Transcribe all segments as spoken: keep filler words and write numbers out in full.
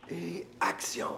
Et action!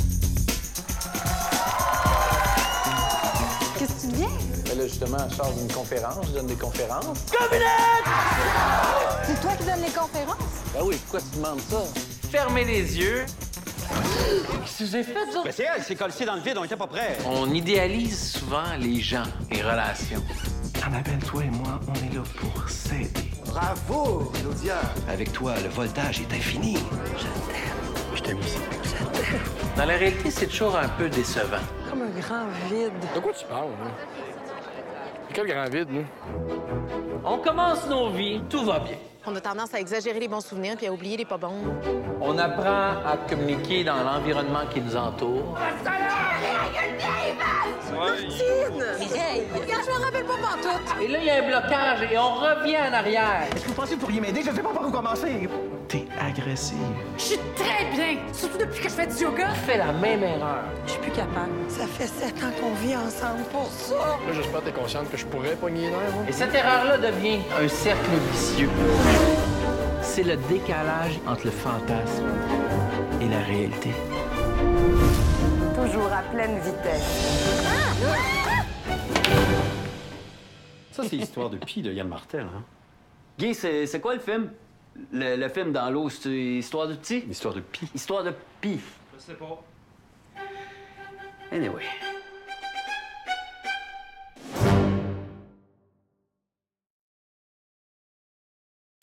Qu'est-ce que tu deviens? Ben là, justement, je sors d'une conférence, je donne des conférences. C'est toi qui donnes les conférences? Ben oui, pourquoi tu demandes ça? Fermez les yeux. Qu'est-ce que vous avez fait, ça? Mais c'est elle, c'est collé dans le vide, on était pas prêts. On idéalise souvent les gens, les relations. Annabelle, toi et moi, on est là pour s'aider. Bravo, Claudia! Avec toi, le voltage est infini. Je t'aime. Je t'aime aussi. Je t'aime. Dans la réalité, c'est toujours un peu décevant. Comme un grand vide. De quoi tu parles, là? Quel grand vide, nous? On commence nos vies, tout va bien. On a tendance à exagérer les bons souvenirs puis à oublier les pas bons. On apprend à communiquer dans l'environnement qui nous entoure. Mireille! Regarde, je me rappelle pas pantoute. Et là, il y a un blocage et on revient en arrière. Est-ce que vous pensez que vous pourriez m'aider? Je ne sais pas par où commencer. T'es agressive. Je suis très bien, surtout depuis que je fais du yoga. On fait la même erreur. Je suis plus capable. Ça fait sept ans qu'on vit ensemble pour ça. Là, j'espère que t'es consciente que je pourrais pogner les nerfs, moi. Et cette erreur-là devient un cercle vicieux. C'est le décalage entre le fantasme et la réalité. Toujours à pleine vitesse. Ça, c'est l'histoire de Pi de Yann Martel, hein? Guy, c'est c'est quoi le film? Le, le film dans l'eau, c'est Histoire de petit? L'histoire de Pi. Histoire de Pi. Je sais pas. Anyway.